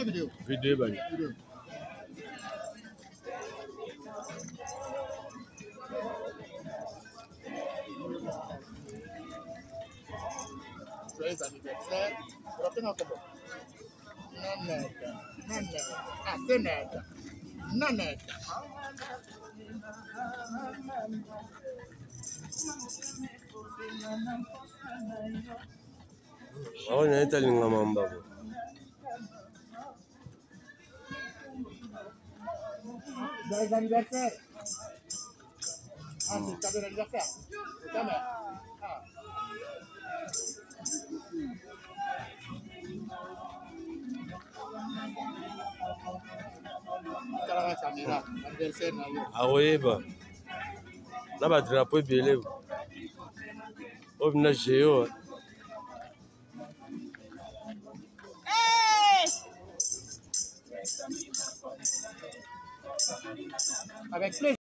Vidéo bani. Joyeux anniversaire. Non, ah, c'est net. Non, net. Oh, il y a un mamba. Joyeux anniversaire. Ah, c'est cadeau d'anniversaire. C'est ta mère. Ah. Ah oui, bah. Là, bah, drapeau est belé. Oh, il y a géo. Avec plaisir.